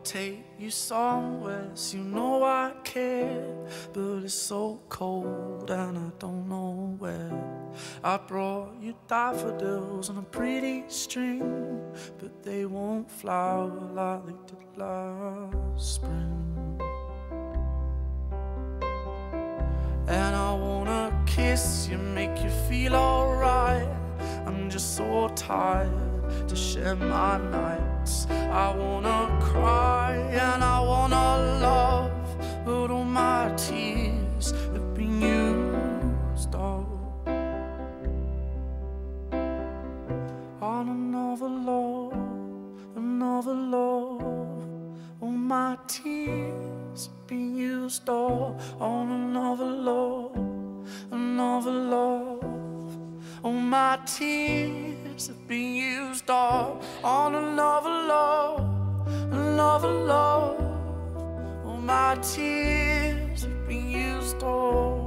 take you somewhere, so you know I care. But it's so cold and I don't know where. I brought you daffodils on a pretty string, but they won't flower like they did last spring. And I wanna kiss you, make you feel alright. I'm just so tired to share my nights. I wanna cry and I wanna love, but all my tears have been used up on another love, another love. All my tears have been used up on another love, another love. All my tears have been used up on another love, another love. All my tears have been used up.